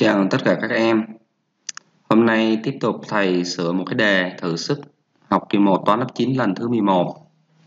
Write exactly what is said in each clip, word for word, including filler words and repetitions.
Chào tất cả các em. Hôm nay tiếp tục thầy sửa một cái đề thử sức học kỳ một toán lớp chín lần thứ mười một.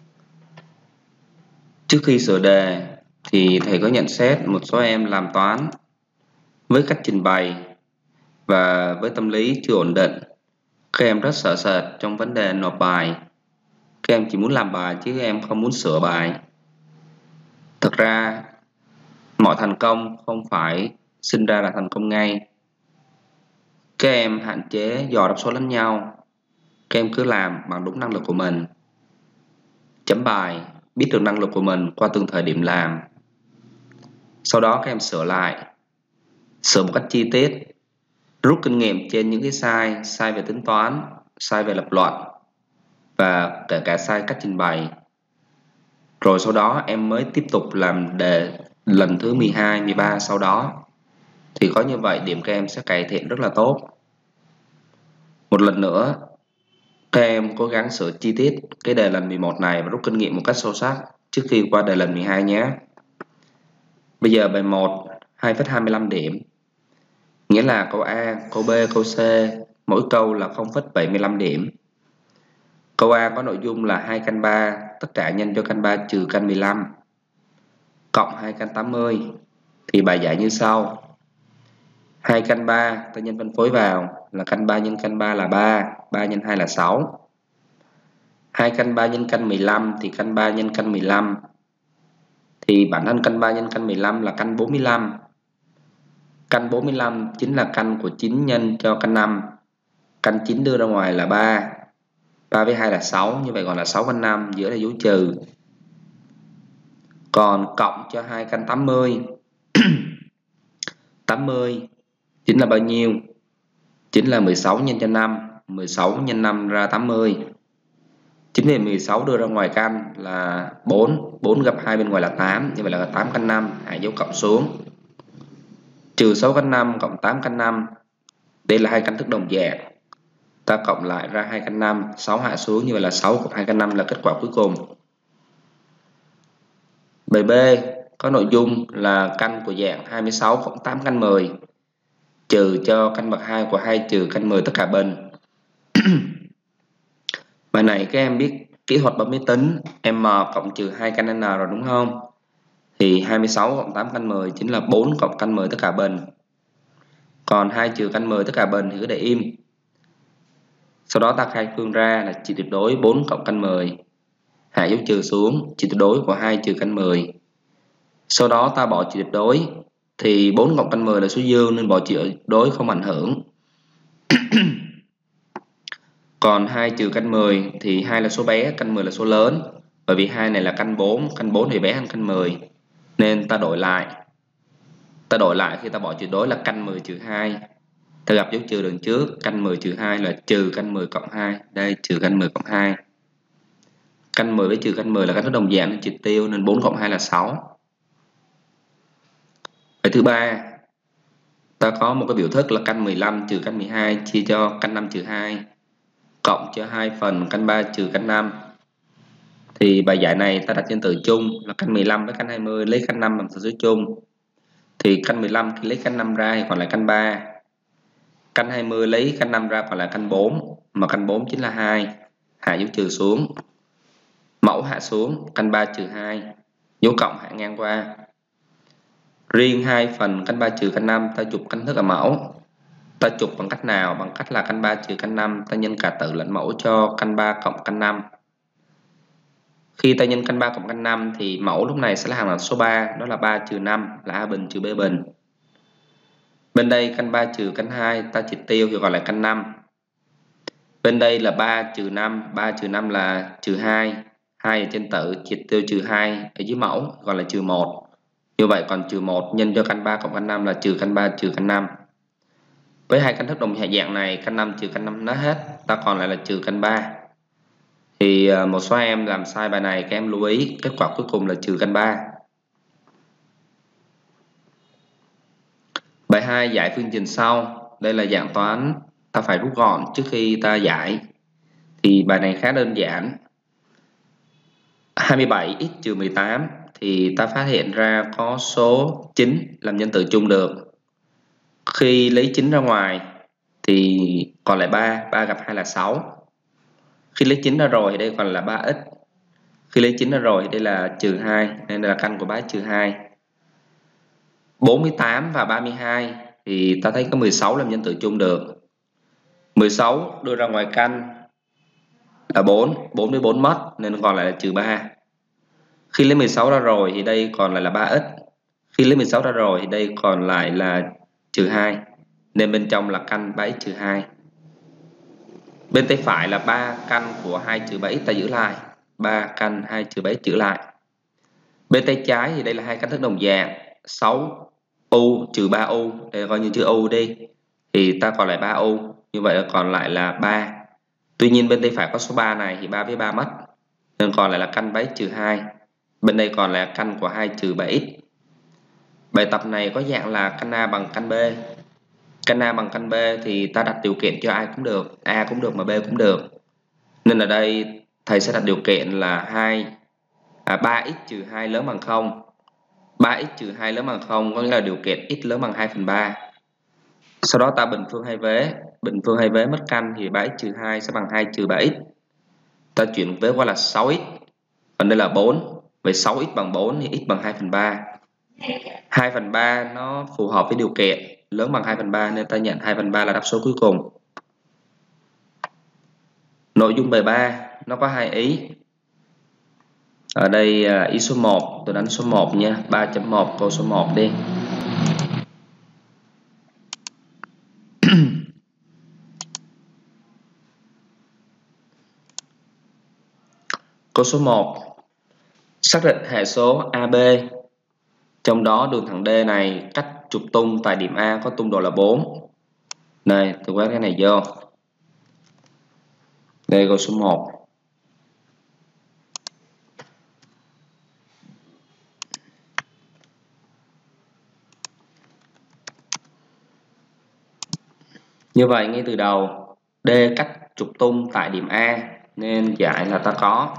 Trước khi sửa đề thì thầy có nhận xét một số em làm toán với cách trình bày và với tâm lý chưa ổn định. Các em rất sợ sệt trong vấn đề nộp bài. Các em chỉ muốn làm bài chứ các em không muốn sửa bài. Thực ra mọi thành công không phải sinh ra là thành công ngay. Các em hạn chế dò đáp số lẫn nhau. Các em cứ làm bằng đúng năng lực của mình. Chấm bài, biết được năng lực của mình qua từng thời điểm làm. Sau đó các em sửa lại, sửa một cách chi tiết, rút kinh nghiệm trên những cái sai, sai về tính toán, sai về lập luận và kể cả sai cách trình bày. Rồi sau đó em mới tiếp tục làm đề lần thứ mười hai, mười ba sau đó. Thì có như vậy điểm các em sẽ cải thiện rất là tốt. Một lần nữa, các em cố gắng sửa chi tiết cái đề lần mười một này và rút kinh nghiệm một cách sâu sắc trước khi qua đề lần mười hai nhé. Bây giờ bài một, hai phẩy hai mươi lăm điểm. Nghĩa là câu A, câu B, câu C, mỗi câu là không phẩy bảy mươi lăm điểm. Câu A có nội dung là hai căn ba, tất cả nhân cho căn ba trừ căn mười lăm, cộng hai căn tám mươi. Thì bài giải như sau. hai căn ba, ta nhân phân phối vào là căn ba nhân căn ba là ba, ba nhân hai là sáu. hai căn ba nhân căn mười lăm thì căn ba nhân căn mười lăm. Thì bản thân căn ba nhân căn mười lăm là căn bốn mươi lăm. Căn bốn mươi lăm chính là căn của chín nhân cho căn năm. Căn chín đưa ra ngoài là ba. ba với hai là sáu, như vậy còn là sáu căn năm, giữa là dấu trừ. Còn cộng cho hai căn tám mươi. tám mươi chính là bao nhiêu? Chính là mười sáu nhân cho năm, mười sáu nhân năm ra tám mươi. Chính vì mười sáu đưa ra ngoài căn là bốn, bốn gặp hai bên ngoài là tám, như vậy là tám căn năm, hạ dấu cộng xuống. Trừ sáu căn năm cộng tám căn năm. Đây là hai căn thức đồng dạng. Ta cộng lại ra hai căn năm, sáu hạ xuống, như vậy là sáu cộng hai căn năm là kết quả cuối cùng. Bài B có nội dung là căn của dạng hai mươi sáu cộng tám căn mười, trừ cho căn bậc hai của hai trừ căn mười tất cả bình. Bài này các em biết kỹ thuật bấm máy tính m cộng trừ hai căn n rồi đúng không? Thì hai mươi sáu cộng tám căn mười chính là bốn cộng căn mười tất cả bình. Còn hai trừ căn mười tất cả bình thì cứ để im. Sau đó ta khai phương ra là trị tuyệt đối bốn cộng căn mười. Hạ dấu trừ xuống, trị tuyệt đối của hai trừ căn mười. Sau đó ta bỏ trị tuyệt đối thì bốn cộng căn mười là số dương nên bỏ trị tuyệt đối không ảnh hưởng. Còn hai trừ căn mười thì hai là số bé, căn mười là số lớn. Bởi vì hai này là căn bốn, căn bốn thì bé hơn căn mười. Nên ta đổi lại. Ta đổi lại khi ta bỏ tuyệt đối là căn mười trừ hai. Ta gặp dấu trừ đường trước, căn mười trừ hai là trừ căn mười cộng hai. Đây, trừ căn mười cộng hai. Căn mười với trừ căn mười là căn thức đồng dạng nên triệt tiêu, nên bốn cộng hai là sáu. Bài thứ ba, ta có một cái biểu thức là căn mười lăm trừ căn mười hai chia cho căn năm trừ hai, cộng cho hai phần căn ba trừ căn năm. Thì bài giải này ta đặt nhân tử chung là căn mười lăm với căn hai mươi, lấy căn năm làm thừa số chung. Thì căn mười lăm khi lấy căn năm ra thì còn lại căn ba. Căn hai mươi lấy căn năm ra còn lại căn bốn, mà căn bốn chính là hai. Hạ dấu trừ xuống. Mẫu hạ xuống, căn ba trừ hai, dấu cộng hạ ngang qua. Riêng hai phần căn ba trừ căn năm ta chụp căn thức ở mẫu. Ta chụp bằng cách nào? Bằng cách là căn ba trừ căn năm ta nhân cả tử lẫn mẫu cho căn ba cộng căn năm. Khi ta nhân căn ba cộng căn năm thì mẫu lúc này sẽ là hàng là số ba, đó là ba trừ năm là a bình trừ b bình. Bên đây căn ba trừ căn hai ta triệt tiêu thì gọi là căn năm. Bên đây là ba trừ năm, ba trừ năm là trừ hai, hai ở trên tử triệt tiêu trừ hai ở dưới mẫu gọi là trừ một. Như vậy còn trừ một nhân cho căn ba cộng căn năm là trừ căn ba trừ căn năm. Với hai căn thức đồng dạng này, căn năm trừ căn năm nó hết, ta còn lại là trừ căn ba. Thì một số em làm sai bài này, các em lưu ý kết quả cuối cùng là trừ căn ba. Bài hai giải phương trình sau. Đây là dạng toán ta phải rút gọn trước khi ta giải. Thì bài này khá đơn giản. hai mươi bảy x trừ mười tám thì ta phát hiện ra có số chín làm nhân tử chung được. Khi lấy chín ra ngoài thì còn lại ba, ba gặp hai là sáu. Khi lấy chín ra rồi thì đây còn là ba x. Khi lấy chín ra rồi thì đây là trừ hai, nên là căn của ba x trừ hai. bốn mươi tám và ba mươi hai thì ta thấy có mười sáu làm nhân tử chung được. mười sáu đưa ra ngoài căn là bốn, bốn mươi bốn mất nên còn lại là trừ ba. Khi lấy mười sáu ra rồi thì đây còn lại là ba x. Khi lấy mười sáu ra rồi thì đây còn lại là trừ hai, nên bên trong là căn ba x trừ hai. Bên tay phải là ba căn của hai trừ ba x ta giữ lại, ba căn hai trừ ba x giữ lại. Bên tay trái thì đây là hai cách thức đồng dạng, sáu u trừ ba u, đây coi như chữ u đi, thì ta còn lại ba u, như vậy là còn lại là ba. Tuy nhiên bên tay phải có số ba này thì ba với ba mất, nên còn lại là căn ba x trừ hai. Bên đây còn là căn của hai trừ ba x. Bài tập này có dạng là căn A bằng căn B. Căn A bằng căn B thì ta đặt điều kiện cho ai cũng được, A cũng được mà B cũng được. Nên ở đây thầy sẽ đặt điều kiện là hai à, ba x trừ hai lớn bằng không. ba x trừ hai lớn bằng không có nghĩa là điều kiện x lớn bằng hai phần ba. Sau đó ta bình phương hai vế, bình phương hai vế mất căn thì ba x trừ hai sẽ bằng hai trừ ba x. Ta chuyển vế qua là sáu x, còn đây là bốn. Vậy sáu x bằng bốn thì x bằng hai phần ba. hai phần ba nó phù hợp với điều kiện lớn bằng hai phần ba nên ta nhận hai phần ba là đáp số cuối cùng. Nội dung bài ba nó có hai ý. Ở đây ý số một, tôi đánh số một nha, ba chấm một câu số một đi. Câu số một. Xác định hệ số a bê. Trong đó đường thẳng D này cách trục tung tại điểm A có tung độ là bốn. Đây, tôi quét cái này vô. Đây câu số một. Như vậy ngay từ đầu D cách trục tung tại điểm A nên giải là ta có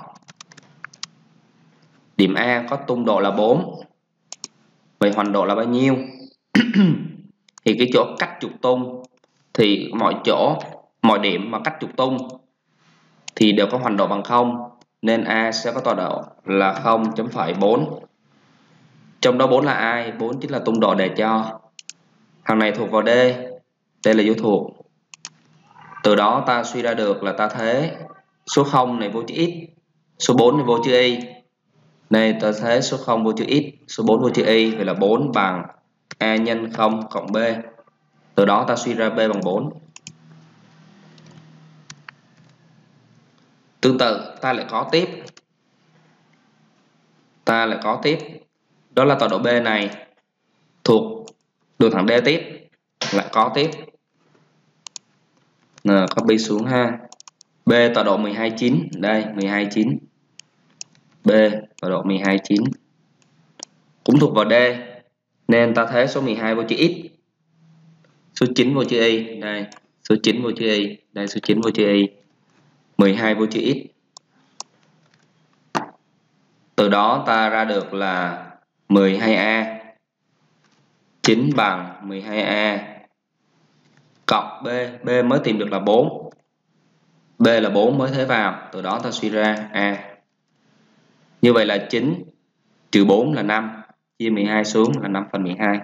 điểm A có tung độ là bốn. Vậy hoành độ là bao nhiêu? Thì cái chỗ cách trục tung thì mọi chỗ, mọi điểm mà cách trục tung thì đều có hoành độ bằng không, nên A sẽ có tọa độ là không chấm phẩy bốn. Trong đó bốn là ai? bốn chính là tung độ đề cho. Thằng này thuộc vào D, đây là dấu thuộc. Từ đó ta suy ra được là ta thế số không này vô chữ x, số bốn này vô chữ y. Đây ta thế số không vô chữ x, số bốn vô chữ y, vậy là bốn bằng A nhân không cộng B. Từ đó ta suy ra B bằng bốn. Tương tự ta lại có tiếp. Ta lại có tiếp. Đó là tọa độ B này thuộc đường thẳng D tiếp, lại có tiếp. Nào, copy xuống ha. B tọa độ mười hai chín, đây mười hai chín. B tọa độ mười hai chín cũng thuộc vào D, nên ta thế số mười hai vô chữ x, số chín vô chữ y, đây số chín vô chữ y, đây số chín vô chữ y, mười hai vô chữ x. Từ đó ta ra được là mười hai A, chín bằng mười hai A cộng B, B mới tìm được là bốn. B là bốn mới thế vào, từ đó ta suy ra A. Như vậy là chín trừ bốn là năm, chia mười hai xuống là năm phần mười hai.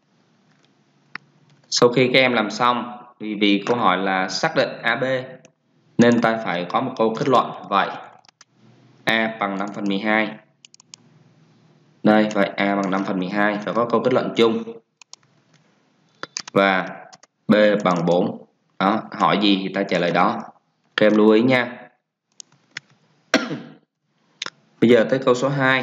Sau khi các em làm xong, vì vì câu hỏi là xác định a bê nên ta phải có một câu kết luận. Vậy A bằng năm phần mười hai. Đây, vậy A bằng năm phần mười hai, phải có câu kết luận chung. Và B bằng bốn. Đó, hỏi gì thì ta trả lời đó. Các em lưu ý nha. Bây giờ tới câu số hai.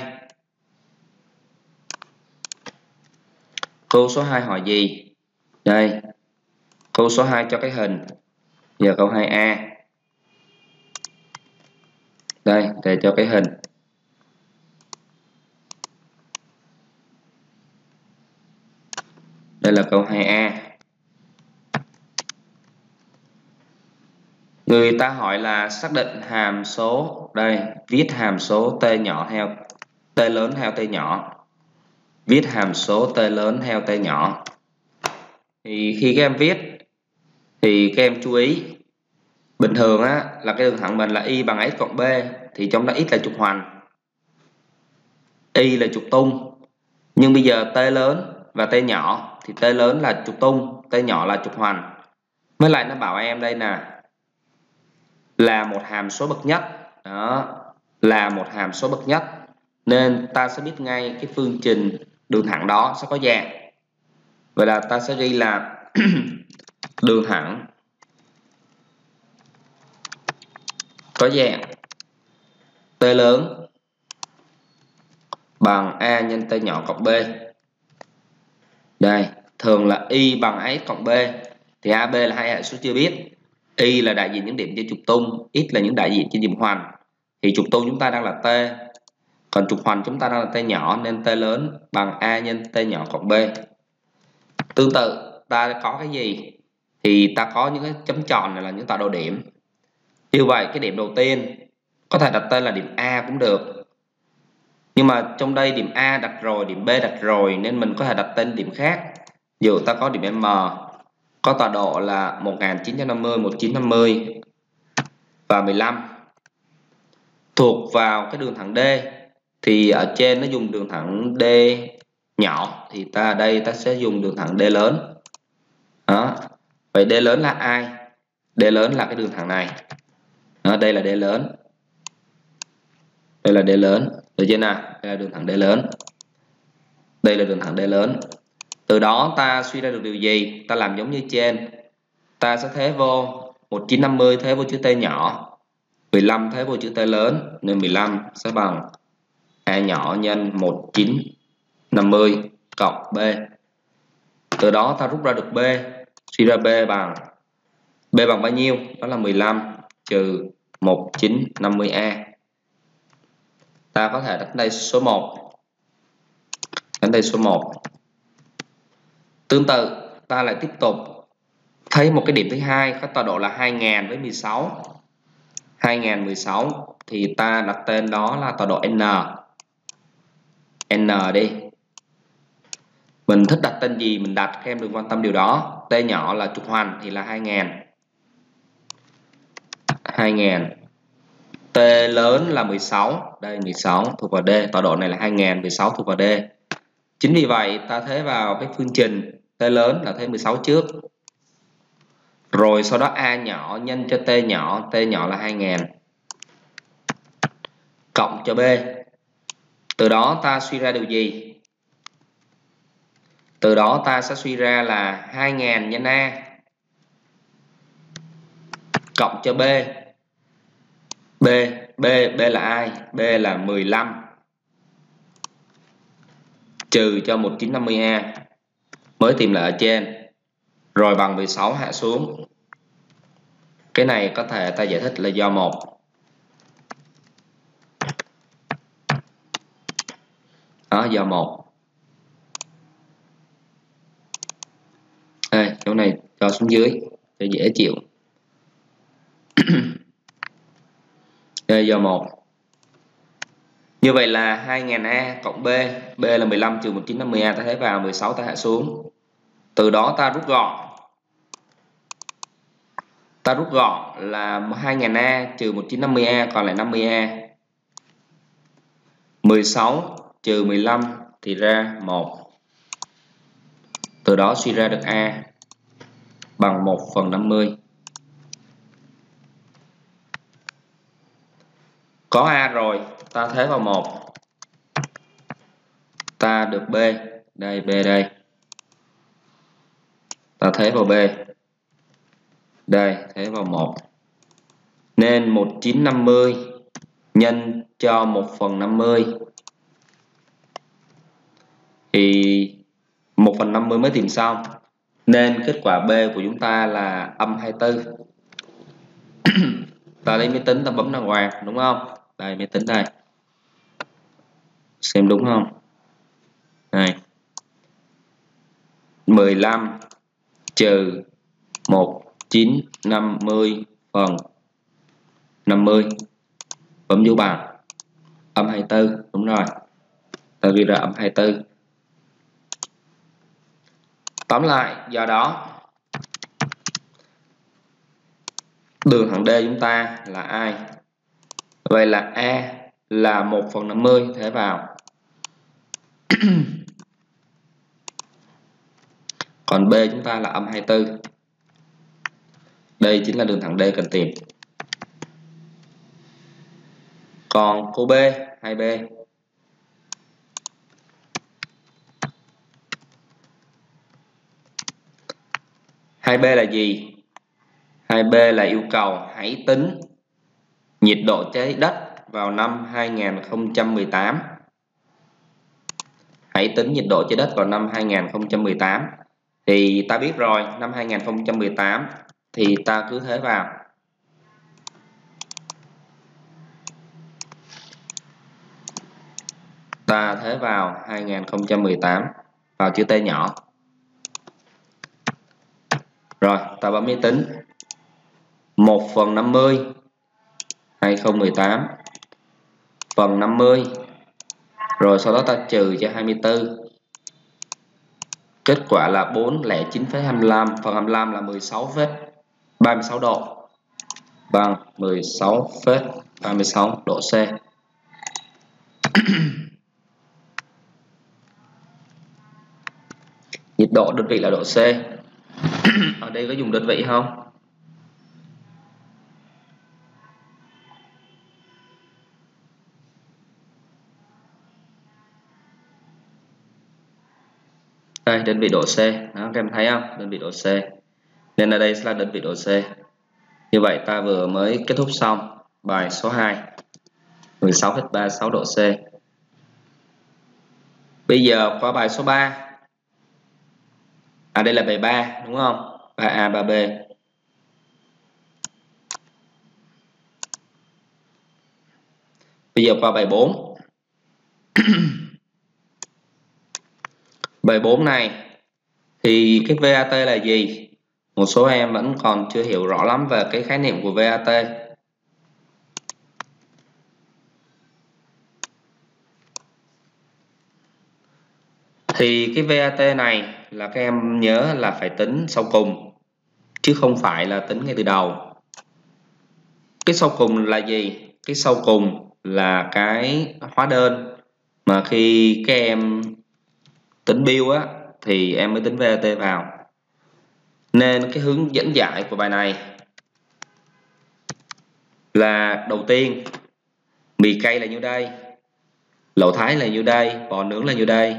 Câu số hai hỏi gì? Đây. Câu số hai cho cái hình. Giờ câu hai A. Đây, để cho cái hình. Đây là câu hai A. Người ta hỏi là xác định hàm số, đây, viết hàm số t nhỏ theo t lớn theo t nhỏ. Viết hàm số t lớn theo t nhỏ. thì khi các em viết thì các em chú ý, bình thường á là cái đường thẳng mình là y bằng x cộng b, thì trong đó x là trục hoành, y là trục tung. Nhưng bây giờ t lớn và t nhỏ thì t lớn là trục tung, t nhỏ là trục hoành. Với lại nó bảo em đây nè là một hàm số bậc nhất, đó là một hàm số bậc nhất, nên ta sẽ biết ngay cái phương trình đường thẳng đó sẽ có dạng. Vậy là ta sẽ ghi là đường thẳng có dạng t lớn bằng a nhân t nhỏ cộng b. Đây, thường là y bằng x cộng b, thì a b là hai hệ số chưa biết, y là đại diện những điểm trên trục tung, x là những đại diện trên điểm hoành. Thì trục tung chúng ta đang là t, còn trục hoành chúng ta đang là t nhỏ, nên t lớn bằng a nhân t nhỏ cộng b. Tương tự ta có cái gì thì ta có những cái chấm tròn này là những tọa độ điểm. Như vậy cái điểm đầu tiên có thể đặt tên là điểm A cũng được, nhưng mà trong đây điểm A đặt rồi, điểm B đặt rồi, nên mình có thể đặt tên điểm khác. Dù ta có điểm M có tọa độ là một nghìn chín trăm năm mươi, một nghìn chín trăm năm mươi và mười lăm, thuộc vào cái đường thẳng D. Thì ở trên nó dùng đường thẳng D nhỏ, thì ta ở đây ta sẽ dùng đường thẳng D lớn. Đó. Vậy D lớn là ai? D lớn là cái đường thẳng này. Đó, đây là D lớn. Đây là D lớn, được chưa nào? Đây là đường thẳng D lớn. Đây là đường thẳng D lớn. Từ đó ta suy ra được điều gì? Ta làm giống như trên. Ta sẽ thế vô một nghìn chín trăm năm mươi thế vô chữ T nhỏ, mười lăm thế vô chữ T lớn, nên mười lăm sẽ bằng A nhỏ nhân một nghìn chín trăm năm mươi cộng B. Từ đó ta rút ra được B, suy ra B bằng B bằng bao nhiêu? Đó là mười lăm trừ một nghìn chín trăm năm mươi A. Ta có thể đặt đây số một. Đánh đây số một. Tương tự ta lại tiếp tục thấy một cái điểm thứ hai có tọa độ là hai nghìn với mười sáu. hai nghìn mười sáu thì ta đặt tên đó là tọa độ N. N đi. Mình thích đặt tên gì mình đặt, các em đừng quan tâm điều đó. T nhỏ là trục hoành thì là hai nghìn. hai nghìn. T lớn là mười sáu, đây mười sáu thuộc vào D, tọa độ này là hai nghìn, mười sáu thuộc vào D. Chính vì vậy ta thế vào cái phương trình T lớn là thế mười sáu trước. Rồi sau đó A nhỏ nhân cho T nhỏ, T nhỏ là hai nghìn. Cộng cho B. Từ đó ta suy ra điều gì? Từ đó ta sẽ suy ra là hai nghìn nhân A cộng cho B. B, B, B là ai? B là mười lăm trừ cho một nghìn chín trăm năm mươi A mới tìm lại ở trên, rồi bằng mười sáu hạ xuống. Cái này có thể ta giải thích là do một. Đó, do một. Đây, chỗ này cho xuống dưới để dễ chịu. Đây, do một. Như vậy là hai nghìn A cộng B, B là mười lăm trừ một nghìn chín trăm năm mươi A, ta thấy vào mười sáu ta hạ xuống. Từ đó ta rút gọn. Ta rút gọn là hai nghìn A trừ một nghìn chín trăm năm mươi A còn lại năm mươi A. mười sáu trừ mười lăm thì ra một. Từ đó suy ra được A bằng một phần năm mươi. Có A rồi, ta thế vào một. Ta được B, đây B đây. Ta thế vào B. Đây, thế vào một. Nên một nghìn chín trăm năm mươi nhân cho một phần năm mươi thì một phần năm mươi mới tìm xong. Nên kết quả B của chúng ta là âm hai mươi tư. Ta lấy máy tính ta bấm đàng hoàng, đúng không? Đây, máy tính đây. Xem đúng không? Này. mười lăm trừ một nghìn chín trăm năm mươi phần năm mươi. Bấm dấu bằng. Âm hai mươi tư, đúng rồi. Ta ghi ra âm hai mươi tư. Tóm lại, do đó đường thẳng D chúng ta là ai? Vậy là A là một phần năm mươi thế vào. Còn B chúng ta là âm hai mươi tư. Đây chính là đường thẳng D cần tìm. Còn cô B, hai B. hai B là gì? hai B là yêu cầu hãy tính nhiệt độ trái đất vào năm hai nghìn không trăm mười tám. Hãy tính nhiệt độ trái đất vào năm hai nghìn không trăm mười tám. Thì ta biết rồi, năm hai nghìn không trăm mười tám thì ta cứ thế vào. Ta thế vào hai nghìn không trăm mười tám vào chữ T nhỏ. Rồi, ta bấm máy tính. một phần năm mươi hai nghìn không trăm mười tám phần năm mươi. Rồi sau đó ta trừ cho hai mươi tư. Kết quả là bốn trăm lẻ chín phẩy hai mươi lăm, phần hai mươi lăm là mười sáu phẩy ba mươi sáu độ. Bằng mười sáu phẩy ba mươi sáu độ C. Nhiệt độ đơn vị là độ C. Ở đây có dùng đơn vị không? Đây, đơn vị độ C. Đó, các em thấy không? Đơn vị độ C. Nên ở đây sẽ là đơn vị độ C. Như vậy ta vừa mới kết thúc xong bài số hai. mười sáu phẩy ba mươi sáu độ C. Bây giờ qua bài số ba. À, đây là bài ba đúng không? ba A, ba B. Bây giờ qua bài bốn. Bài bốn này thì cái vê a tê là gì? Một số em vẫn còn chưa hiểu rõ lắm về cái khái niệm của vê a tê. Thì cái vê a tê này là các em nhớ là phải tính sau cùng, chứ không phải là tính ngay từ đầu. Cái sau cùng là gì? Cái sau cùng là cái hóa đơn mà khi các em tính bill á thì em mới tính vê a tê vào. Nên cái hướng dẫn giải của bài này là đầu tiên mì cay là nhiêu đây, lẩu Thái là nhiêu đây, bò nướng là nhiêu đây.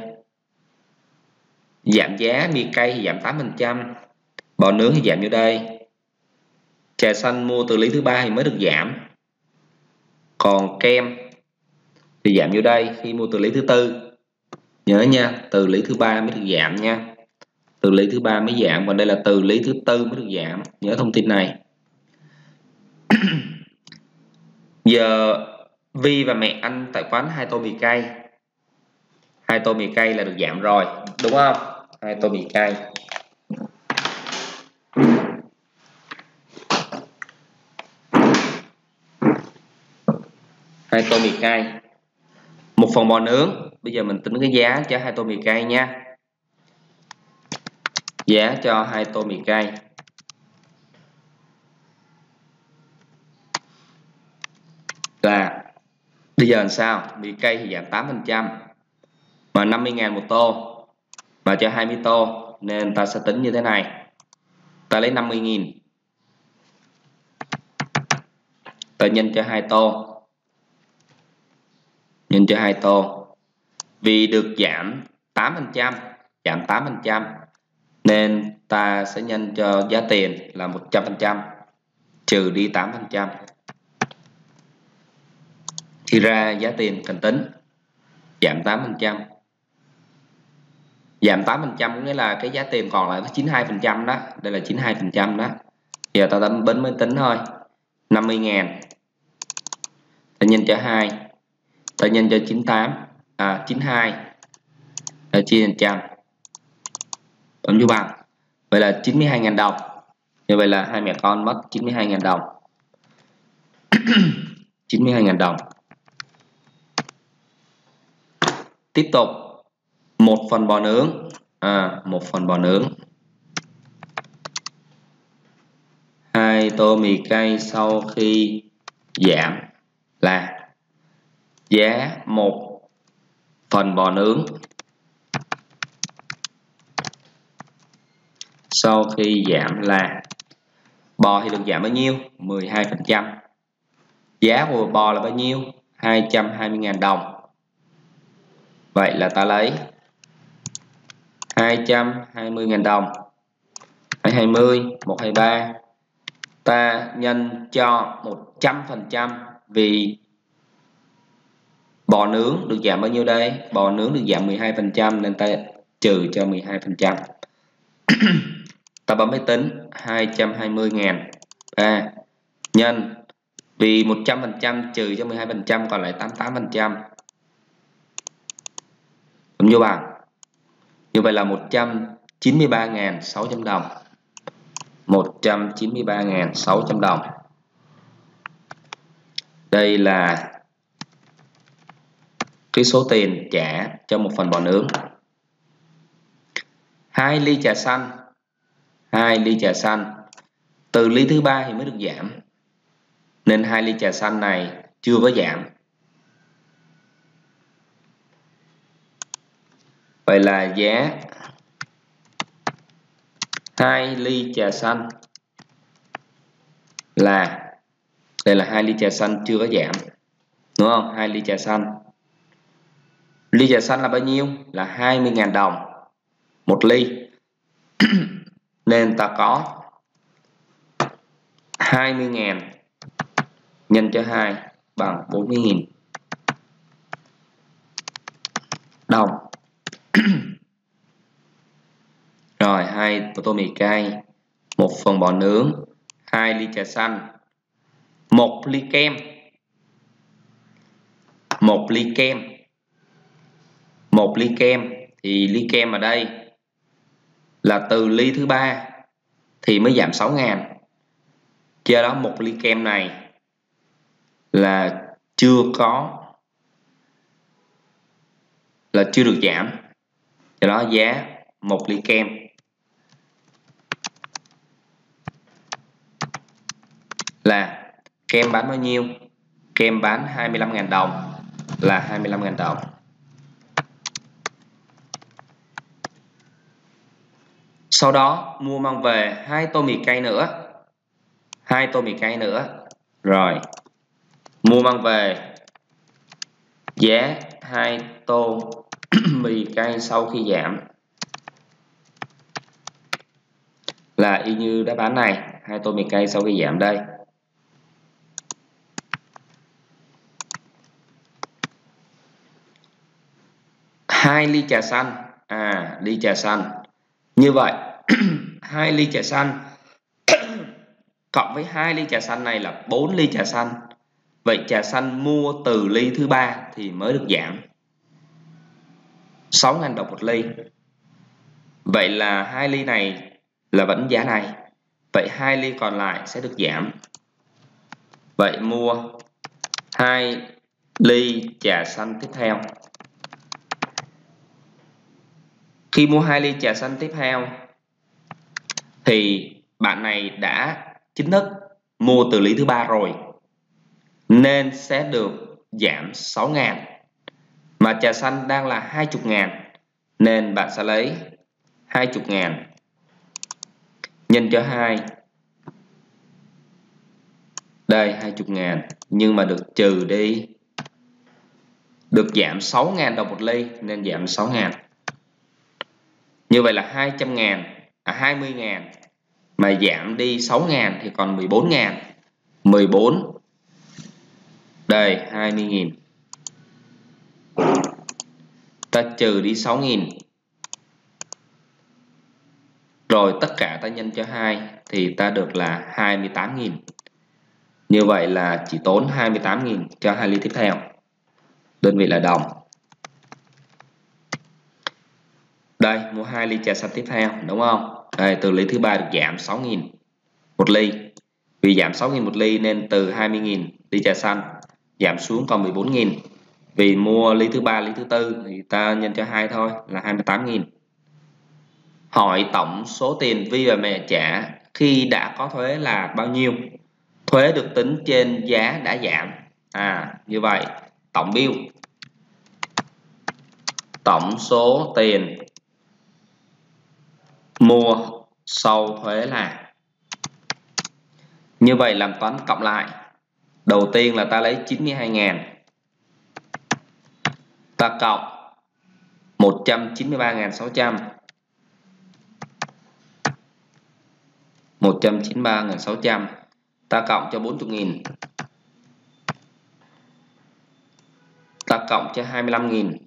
Giảm giá mì cay thì giảm tám phần trăm, bò nướng thì giảm nhiêu đây. Trà xanh mua từ ly thứ ba thì mới được giảm. Còn kem thì giảm nhiêu đây khi mua từ ly thứ tư. Nhớ nha, từ ly thứ ba mới được giảm nha. Từ ly thứ ba mới giảm, còn đây là từ ly thứ tư mới được giảm. Nhớ thông tin này. Giờ Vi và mẹ ăn tại quán hai tô mì cay. Hai tô mì cay là được giảm rồi, đúng không? Hai tô mì cay. Hai tô mì cay. Một phần bò nướng. Bây giờ mình tính cái giá cho hai tô mì cay nha. Giá cho hai tô mì cay là bây giờ làm sao? Mì cay thì giảm tám phần trăm mà năm mươi ngàn một tô mà cho hai mươi tô, nên ta sẽ tính như thế này. Ta lấy năm mươi nghìn, ta nhân cho hai tô, nhân cho hai tô. Vì được giảm tám phần trăm, giảm tám phần trăm nên ta sẽ nhân cho giá tiền là một trăm phần trăm trừ đi tám phần trăm. Thì ra giá tiền cần tính giảm tám phần trăm. Giảm tám phần trăm có nghĩa là cái giá tiền còn lại có chín mươi hai phần trăm đó. Đây là chín mươi hai phần trăm đó. Giờ ta bấm mới tính thôi. năm mươi ngàn ta nhân cho hai, ta nhân cho chín mươi tám, à chín mươi hai, ta chia phần trăm, bấm dấu bằng. Vậy là chín mươi hai ngàn đồng. Như vậy là hai mẹ con mất chín mươi hai ngàn đồng. chín mươi hai ngàn đồng. Tiếp tục, một phần bò nướng. à, một phần bò nướng. Hai tô mì cay sau khi giảm là giá một phần bò nướng sau khi giảm là bò thì được giảm bao nhiêu? mười hai phần trăm. Giá của bò là bao nhiêu? hai trăm hai mươi nghìn đồng. Vậy là ta lấy hai trăm hai mươi nghìn đồng. hai trăm hai mươi, một trăm hai mươi ba. Ta nhân cho một trăm phần trăm vì bò nướng được giảm bao nhiêu đây? Bò nướng được giảm mười hai phần trăm nên ta trừ cho mười hai phần trăm. Ta bấm máy tính hai trăm hai mươi nghìn à, nhân vì một trăm phần trăm trừ cho mười hai phần trăm còn lại tám mươi tám phần trăm. Bấm vô bằng. Như vậy là một trăm chín mươi ba nghìn sáu trăm đồng. một trăm chín mươi ba nghìn sáu trăm đồng. Đây là cái số tiền trả cho một phần bò nướng. Hai ly trà xanh. Hai ly trà xanh. Từ ly thứ ba thì mới được giảm. Nên hai ly trà xanh này chưa có giảm. Vậy là giá hai ly trà xanh là, đây là hai ly trà xanh chưa có giảm, đúng không? Hai ly trà xanh. Ly trà xanh là bao nhiêu? Là hai mươi nghìn đồng một ly. Nên ta có hai mươi nghìn nhân cho hai bằng bốn mươi nghìn đồng. Rồi, hai tô mì cay, một phần bò nướng, hai ly trà xanh, một ly kem. Một ly kem. Một ly kem thì ly kem ở đây là từ ly thứ ba thì mới giảm sáu nghìn. Do đó một ly kem này là chưa có, là chưa được giảm. Do đó giá một ly kem là kem bán bao nhiêu? Kem bán hai mươi lăm nghìn đồng, là hai mươi lăm nghìn đồng. Sau đó mua mang về hai tô mì cay nữa. Hai tô mì cay nữa. Rồi. Mua mang về giá hai tô mì cay sau khi giảm là y như đáp án này, hai tô mì cay sau khi giảm đây. Hai ly trà xanh, à ly trà xanh. Như vậy hai ly trà xanh cộng với hai ly trà xanh này là bốn ly trà xanh. Vậy trà xanh mua từ ly thứ ba thì mới được giảm sáu nghìn đồng một ly. Vậy là hai ly này là vẫn giá này. Vậy hai ly còn lại sẽ được giảm. Vậy mua hai ly trà xanh tiếp theo. Khi mua hai ly trà xanh tiếp theo thì bạn này đã chính thức mua từ ly thứ ba rồi nên sẽ được giảm sáu nghìn. Mà trà xanh đang là hai mươi nghìn nên bạn sẽ lấy hai mươi nghìn nhân cho hai. Đây hai mươi nghìn nhưng mà được trừ đi, được giảm sáu nghìn đồng một ly nên giảm sáu nghìn. Như vậy là hai trăm nghìn, à hai mươi nghìn mà giảm đi sáu nghìn thì còn mười bốn nghìn. mười bốn. Đây hai mươi nghìn. Ta trừ đi sáu nghìn. Rồi tất cả ta nhân cho hai thì ta được là hai mươi tám nghìn. Như vậy là chỉ tốn hai mươi tám nghìn cho hai ly tiếp theo. Đơn vị là đồng. Đây, mua hai ly trà xanh tiếp theo, đúng không? Đây, từ ly thứ ba được giảm sáu nghìn một ly. Vì giảm sáu nghìn một ly nên từ hai mươi nghìn ly trà xanh giảm xuống còn mười bốn nghìn. Vì mua ly thứ ba, ly thứ tư thì ta nhân cho hai thôi là hai mươi tám nghìn. Hỏi tổng số tiền Vi và mẹ trả khi đã có thuế là bao nhiêu? Thuế được tính trên giá đã giảm. À, như vậy tổng bill, tổng số tiền mua sau thuế là. Như vậy làm toán cộng lại. Đầu tiên là ta lấy chín mươi hai nghìn, ta cộng một trăm chín mươi ba nghìn sáu trăm, một trăm chín mươi ba nghìn sáu trăm, ta cộng cho bốn mươi nghìn, ta cộng cho hai mươi lăm nghìn,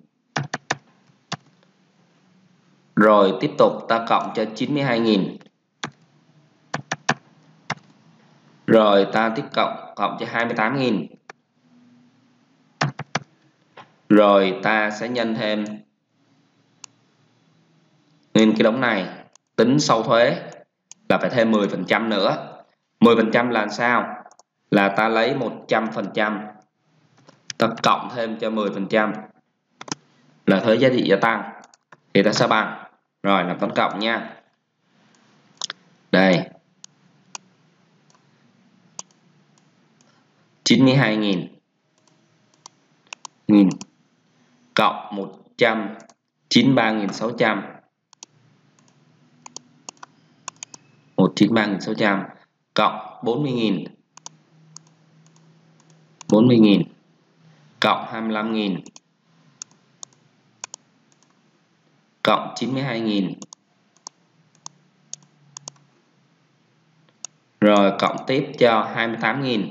rồi tiếp tục ta cộng cho chín mươi hai nghìn, rồi ta tiếp cộng cộng cho hai mươi tám nghìn, rồi ta sẽ nhân thêm nên cái đống này tính sau thuế là phải thêm mười phần trăm nữa. mười phần trăm là sao? Là ta lấy một trăm phần trăm, ta cộng thêm cho mười phần trăm là thuế giá trị gia tăng, thì ta sẽ bằng. Rồi làm toán cộng nha. Đây, chín mươi hai nghìn nghìn cộng một trăm chín mươi ba nghìn sáu trăm, một trăm chín mươi ba nghìn sáu trăm cộng bốn mươi nghìn, bốn mươi nghìn cộng hai mươi lăm nghìn cộng chín mươi hai nghìn, rồi cộng tiếp cho hai mươi tám nghìn,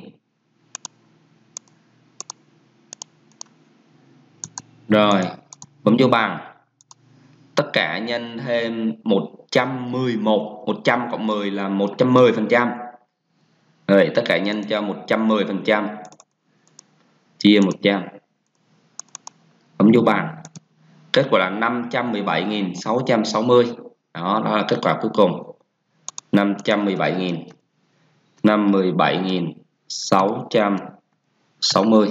rồi bấm vô bằng. Tất cả nhân thêm một trăm mười một, một trăm cộng mười là một trăm mười phần trăm. Rồi tất cả nhân cho một trăm mười phần trăm chia một trăm, bấm vô bằng. Kết quả là năm trăm mười bảy nghìn sáu trăm sáu mươi. Đó, đó là kết quả cuối cùng. năm trăm mười bảy nghìn, năm trăm mười bảy nghìn sáu trăm sáu mươi.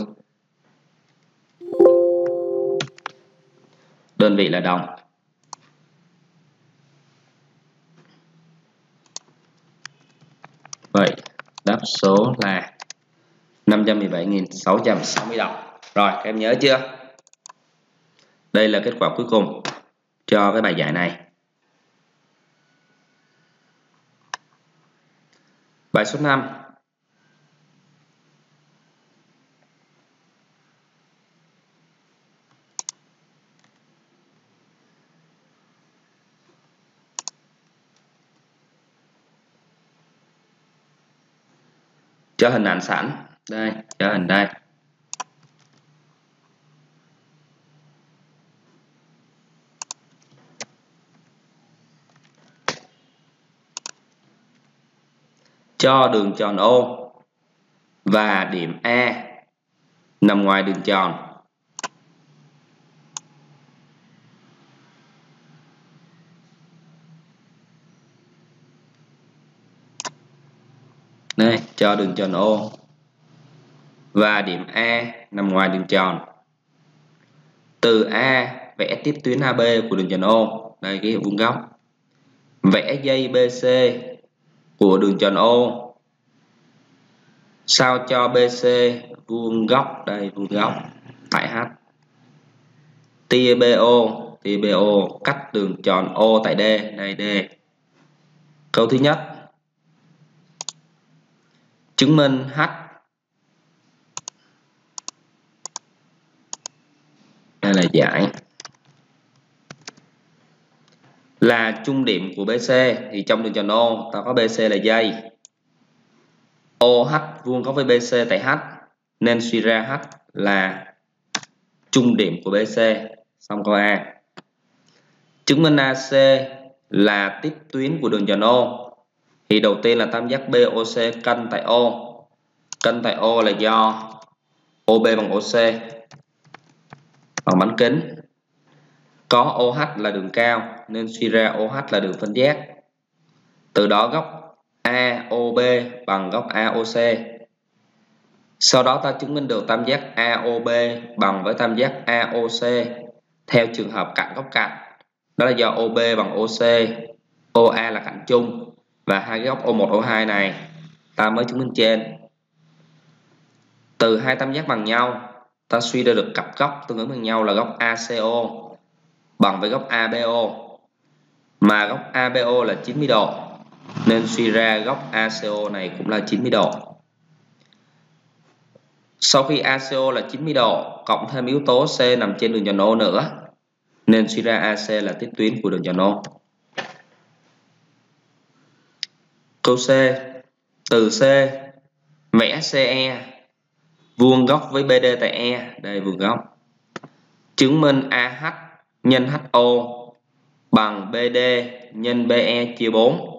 Đơn vị là đồng. Vậy đáp số là năm trăm mười bảy nghìn sáu trăm sáu mươi đồng. Rồi các em nhớ chưa? Đây là kết quả cuối cùng cho cái bài giải này. Bài số năm. Cho hình ảnh sẵn. Đây, cho hình đây. Cho đường tròn O và điểm A nằm ngoài đường tròn. Đây, cho đường tròn O và điểm A nằm ngoài đường tròn. Từ A vẽ tiếp tuyến a bê của đường tròn O. Đây cái hiệu vuông góc. Vẽ dây bê xê của đường tròn O sao cho bê xê vuông góc. Đây vuông góc tại H. Tia bê o, tia bê o cắt đường tròn O tại D. Đây D. Câu thứ nhất. Chứng minh H đây là giải là trung điểm của bê xê. Thì trong đường tròn O ta có bê xê là dây, ô hát vuông góc với bê xê tại H, nên suy ra H là trung điểm của bê xê. Xong câu A. Chứng minh a xê là tiếp tuyến của đường tròn O. Thì đầu tiên là tam giác bê o xê cân tại O. Cân tại O là do ô bê bằng ô xê bằng bán kính. Có ô hát là đường cao nên suy ra ô hát là đường phân giác. Từ đó góc a o bê bằng góc a o xê. Sau đó ta chứng minh được tam giác a o bê bằng với tam giác a o xê theo trường hợp cạnh góc cạnh. Đó là do ô bê bằng ô xê ô a là cạnh chung và hai cái góc ô một, ô hai này ta mới chứng minh trên. Từ hai tam giác bằng nhau ta suy ra được cặp góc tương ứng bằng nhau là góc a xê ô bằng với góc a bê ô, mà góc a bê ô là chín mươi độ nên suy ra góc a xê ô này cũng là chín mươi độ. Sau khi a xê ô là chín mươi độ cộng thêm yếu tố C nằm trên đường tròn O nữa nên suy ra a xê là tiếp tuyến của đường tròn O. Câu C, từ C vẽ xê e vuông góc với bê đê tại E, đây vuông góc. Chứng minh a hát nhân hát ô bằng bê đê nhân bê e chia bốn.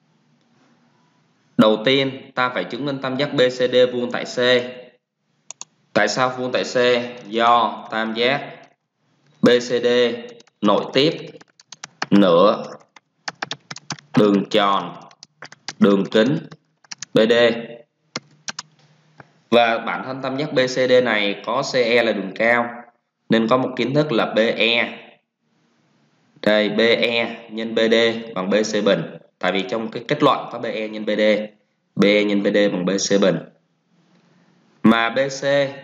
Đầu tiên ta phải chứng minh tam giác bê xê đê vuông tại C. Tại sao vuông tại C? Do tam giác bê xê đê nội tiếp nửa đường tròn đường kính bê đê. Và bản thân tam giác bê xê đê này có xê e là đường cao nên có một kiến thức là bê e. Đây bê e nhân bê đê bằng bê xê bình. Tại vì trong cái kết luận có bê e nhân bê đê, bê e nhân bê đê bằng bê xê bình. Mà bê xê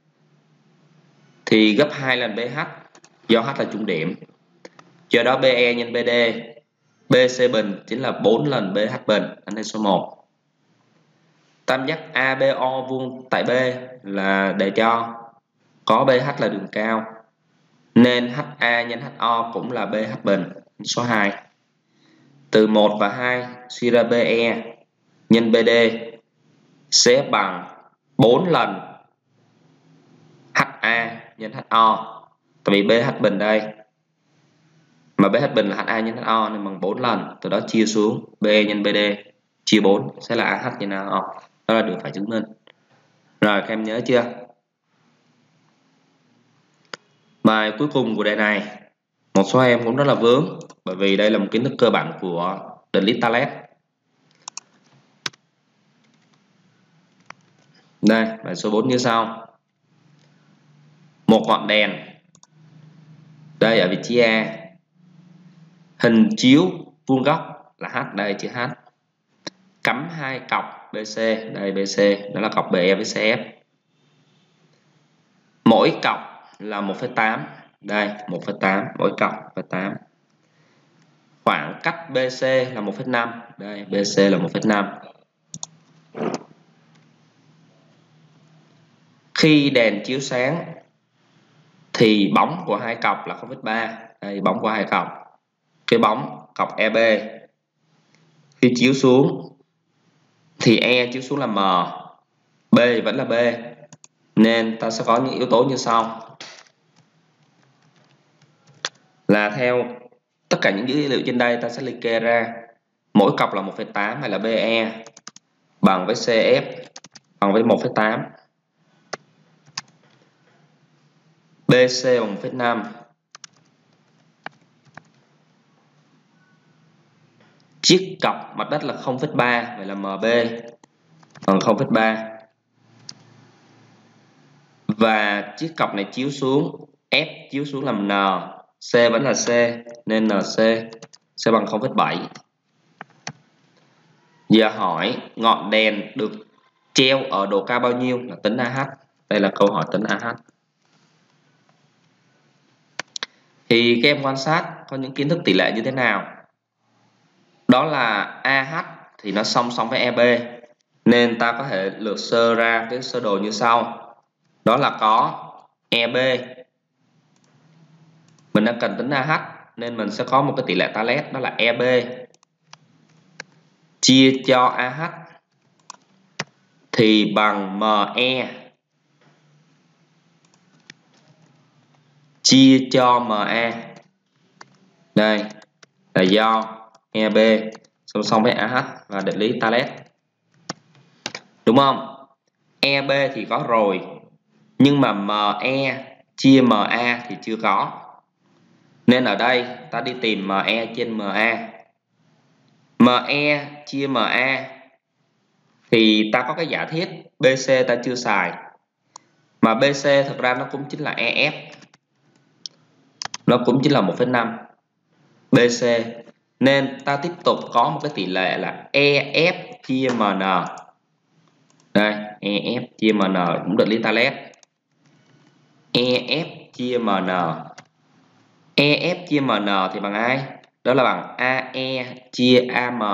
thì gấp hai lần bê hát do H là trung điểm. Do đó bê e nhân bê đê, bê xê bình chính là bốn lần bê hát bình, anh thấy số một. Tam giác a bê o vuông tại B là để cho có bê hát là đường cao nên hát a nhân hát o cũng là bê hát bình, số hai. Từ một và hai suy ra bê e nhân bê đê sẽ bằng bốn lần hát a nhân hát o. Tại vì bê hát bình đây mà bê hát bình là hát a nhân hát o nên bằng bốn lần, từ đó chia xuống bê nhân bê đê chia bốn sẽ là a hát nhân a o. Đó là điều phải chứng minh. Rồi các em nhớ chưa? Bài cuối cùng của đề này một số em cũng rất là vướng, bởi vì đây là một kiến thức cơ bản của định lý Talet. Đây, bài số bốn như sau. Một ngọn đèn đây ở vị trí A, hình chiếu vuông góc là H, đây chữ H, cắm hai cọc bê xê, đây bê xê, đó là cọc bê e với xê ép. Mỗi cọc là một phẩy tám, đây một phẩy tám, mỗi cọc một phẩy tám. Khoảng cách bê xê là một phẩy năm, đây bê xê là một phẩy năm. Khi đèn chiếu sáng thì bóng của hai cọc là không phẩy ba, đây bóng của hai cọc. Cái bóng cọc e bê khi chiếu xuống thì E chiếu xuống là M, B vẫn là B, nên ta sẽ có những yếu tố như sau. Là theo tất cả những dữ liệu trên đây ta sẽ liệt kê ra mỗi cọc là một phẩy tám hay là bê e bằng với xê ép bằng với một phẩy tám, bê xê bằng một phẩy năm, chiếc cọc mặt đất là không phẩy ba, vậy là em bê bằng không phẩy ba, và chiếc cọc này chiếu xuống, F chiếu xuống làm N, C vẫn là C nên en xê sẽ bằng không phẩy bảy. Giờ hỏi ngọn đèn được treo ở độ cao bao nhiêu là tính a hát. Đây là câu hỏi tính a hát. Thì các em quan sát có những kiến thức tỷ lệ như thế nào. Đó là a hát thì nó song song với e bê nên ta có thể lược sơ ra cái sơ đồ như sau. Đó là có e bê, mình đang cần tính a hát nên mình sẽ có một cái tỷ lệ Talet, đó là e bê chia cho a hát thì bằng ME chia cho em a. Đây là do e bê song song với a hát và định lý Talet, đúng không? e bê thì có rồi nhưng mà ME chia em a thì chưa có, nên ở đây ta đi tìm ME trên em a. ME chia em a thì ta có cái giả thiết bê xê ta chưa xài, mà bê xê thực ra nó cũng chính là e ép, nó cũng chính là một phẩy năm bê xê, Nên ta tiếp tục có một cái tỷ lệ là E F chia M N. Đây, E F chia M N cũng được lý ta lét. E F chia M N. E F chia M N thì bằng ai? Đó là bằng A E chia A M.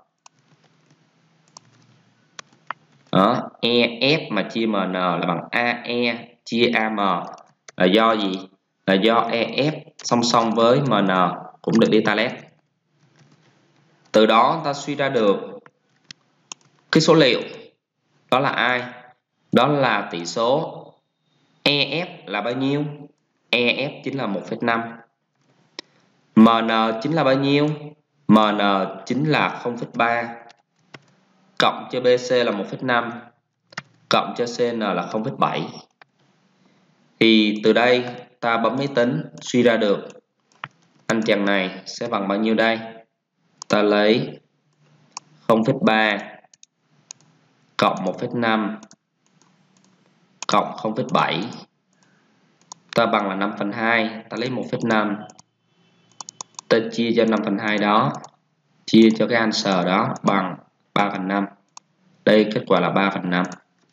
Đó, E F mà chia M N là bằng A E chia A M. Là do gì? Là do E F song song với M N cũng được đi ta lét. Từ đó ta suy ra được cái số liệu đó là ai? Đó là tỷ số E F là bao nhiêu? E F chính là một phẩy năm. M N chính là bao nhiêu? M N chính là không phẩy ba. Cộng cho B C là một phẩy năm. Cộng cho C N là không phẩy bảy. Thì từ đây ta bấm máy tính suy ra được anh chàng này sẽ bằng bao nhiêu đây? Ta lấy không phẩy ba cộng một phẩy năm cộng không phẩy bảy, ta bằng là năm phần hai. Ta lấy một phẩy năm, ta chia cho năm phần hai đó, chia cho cái answer đó bằng ba phần năm. Đây kết quả là ba phần năm.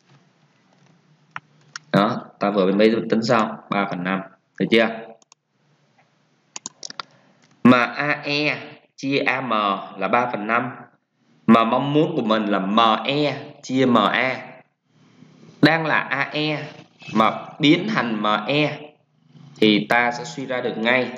Đó, ta vừa mới tính xong ba phần năm, được chưa? Mà A E chia A M là ba phần năm, mà mong muốn của mình là M E chia M A đang là A E mà biến thành M E thì ta sẽ suy ra được ngay.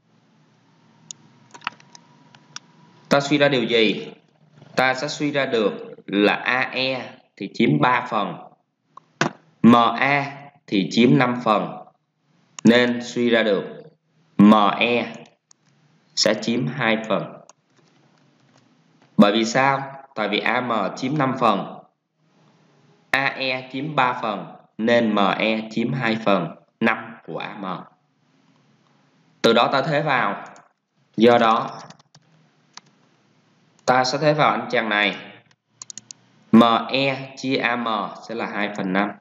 Ta suy ra điều gì? Ta sẽ suy ra được là A E thì chiếm ba phần, M A thì chiếm năm phần, nên suy ra được M E sẽ chiếm hai phần. Bởi vì sao? Tại vì A M chiếm năm phần, A E chiếm ba phần, nên M E chiếm hai phần năm của A M. Từ đó ta thế vào. Do đó ta sẽ thế vào anh chàng này. M E chia A M sẽ là hai phần năm.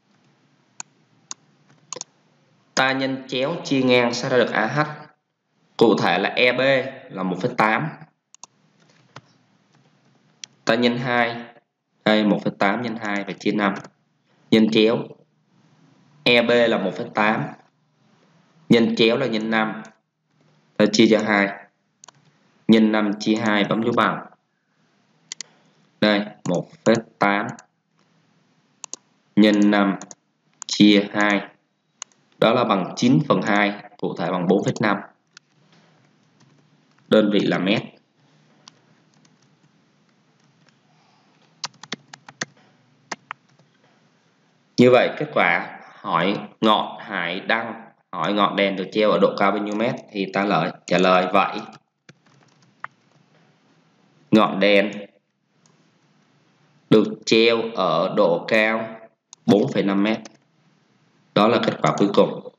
Ta nhân chéo chia ngang sẽ ra được A H. Cụ thể là E B là một phẩy tám. Ta nhân hai. Đây một phẩy tám nhân hai và chia năm. Nhân chéo. E B là một phẩy tám. Nhân chéo là nhân năm. Ta chia cho hai. Nhân năm chia hai bấm dấu bằng. Đây một phẩy tám nhân năm chia hai. Đó là bằng chín phần hai, cụ thể bằng bốn phẩy năm. Đơn vị là mét. Như vậy kết quả hỏi ngọn hải đăng, hỏi ngọn đèn được treo ở độ cao bao nhiêu mét thì ta lợi trả lời vậy. Ngọn đèn được treo ở độ cao bốn phẩy năm mét. Đó là kết quả cuối cùng.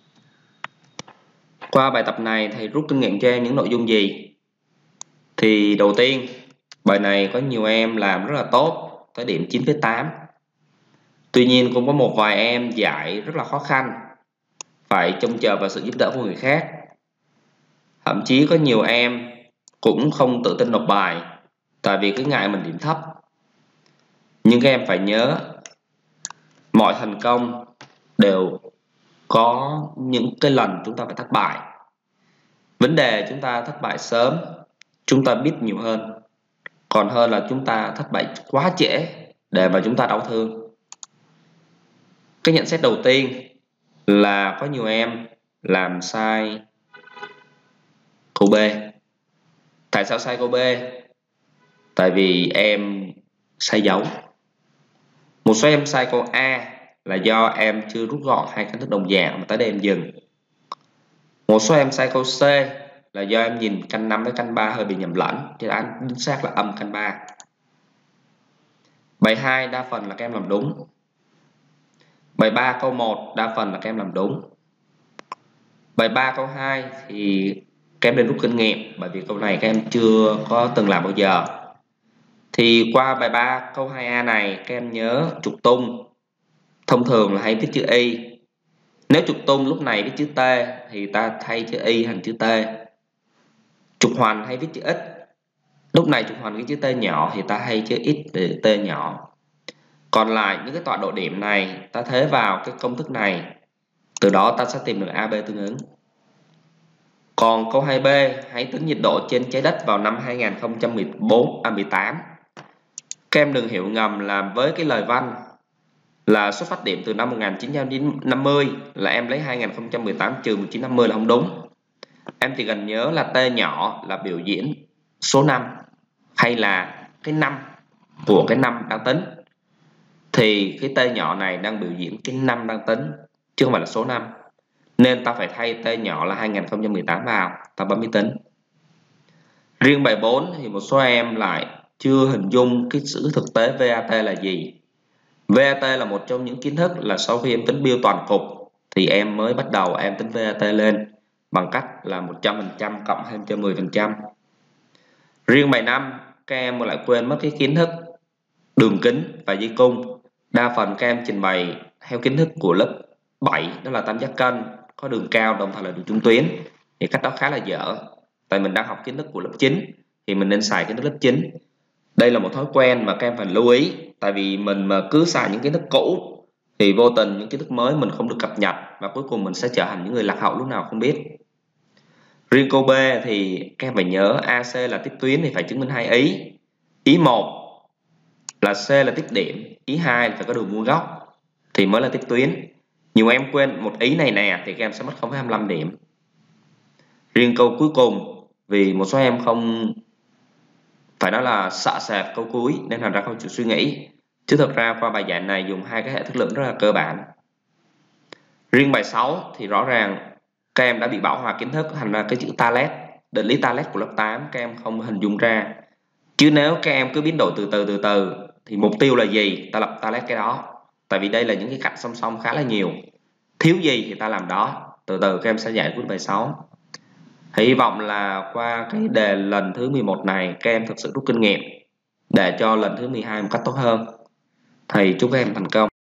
Qua bài tập này thầy rút kinh nghiệm cho em những nội dung gì? Thì đầu tiên, bài này có nhiều em làm rất là tốt, tới điểm chín phẩy tám. Tuy nhiên cũng có một vài em giải rất là khó khăn, phải trông chờ vào sự giúp đỡ của người khác. Thậm chí có nhiều em cũng không tự tin nộp bài, tại vì cứ ngại mình điểm thấp. Nhưng các em phải nhớ, mọi thành công đều có những cái lần chúng ta phải thất bại. Vấn đề chúng ta thất bại sớm, chúng ta biết nhiều hơn, còn hơn là chúng ta thất bại quá trễ để mà chúng ta đau thương. Cái nhận xét đầu tiên là có nhiều em làm sai câu B. Tại sao sai câu B? Tại vì em sai dấu. Một số em sai câu A là do em chưa rút gọn hai kiến thức đồng dạng mà tới đây em dừng. Một số em sai câu C là do em nhìn canh năm với canh ba hơi bị nhầm lẫn, chứ anh chính xác là âm canh ba. Bài hai đa phần là các em làm đúng. Bài ba câu một đa phần là các em làm đúng. Bài ba câu hai thì các em nên rút kinh nghiệm, bởi vì câu này các em chưa có từng làm bao giờ. Thì qua bài ba câu hai A này các em nhớ trục tung thông thường là hay viết chữ Y. Nếu trục tung lúc này viết chữ T thì ta thay chữ Y thành chữ T. Trục hoành hay viết chữ x. Lúc này trục hoành cái chữ T nhỏ thì ta hay chữ x để T nhỏ. Còn lại những cái tọa độ điểm này ta thế vào cái công thức này, từ đó ta sẽ tìm được a bê tương ứng. Còn câu hai B, hãy tính nhiệt độ trên trái đất vào năm hai nghìn không trăm mười bốn à mười tám. Các em đừng hiểu ngầm là với cái lời văn là xuất phát điểm từ năm một nghìn chín trăm năm mươi là em lấy hai nghìn không trăm mười tám trừ một nghìn chín trăm năm mươi là không đúng. Em chỉ cần nhớ là T nhỏ là biểu diễn số năm hay là cái năm của cái năm đang tính. Thì cái T nhỏ này đang biểu diễn cái năm đang tính chứ không phải là số năm. Nên ta phải thay T nhỏ là hai nghìn không trăm mười tám vào, ta bấm máy tính. Riêng bài bốn thì một số em lại chưa hình dung cái sự thực tế vê a tê là gì. vê a tê là một trong những kiến thức là sau khi em tính biêu toàn cục thì em mới bắt đầu em tính vê a tê lên bằng cách là một trăm phần trăm cộng hai trăm mười phần trăm. Riêng bài năm các em lại quên mất cái kiến thức đường kính và dây cung. Đa phần các em trình bày theo kiến thức của lớp bảy, đó là tam giác cân có đường cao đồng thời là đường trung tuyến, thì cách đó khá là dở. Tại mình đang học kiến thức của lớp chín thì mình nên xài kiến thức lớp chín. Đây là một thói quen mà các em phải lưu ý, tại vì mình mà cứ xài những kiến thức cũ thì vô tình những kiến thức mới mình không được cập nhật và cuối cùng mình sẽ trở thành những người lạc hậu lúc nào không biết. Riêng câu B thì các em phải nhớ a xê là tiếp tuyến thì phải chứng minh hai ý. Ý một là C là tiếp điểm, ý hai là phải có đường vuông góc thì mới là tiếp tuyến. Nhiều em quên một ý này nè thì các em sẽ mất không phẩy hai mươi lăm điểm. Riêng câu cuối cùng vì một số em không phải nói là sợ sệt câu cuối nên thành ra không chịu suy nghĩ, chứ thực ra qua bài giải này dùng hai cái hệ thức lượng rất là cơ bản. Riêng bài sáu thì rõ ràng các em đã bị bão hòa kiến thức, thành ra cái chữ Talet, định lý Talet của lớp tám các em không hình dung ra. Chứ nếu các em cứ biến đổi từ từ từ từ thì mục tiêu là gì ta lập Talet cái đó. Tại vì đây là những cái cạnh song song khá là nhiều, thiếu gì thì ta làm đó, từ từ các em sẽ giải quyết bài sáu. Hy vọng là qua cái đề lần thứ mười một này các em thực sự rút kinh nghiệm để cho lần thứ mười hai một cách tốt hơn. Thầy chúc các em thành công.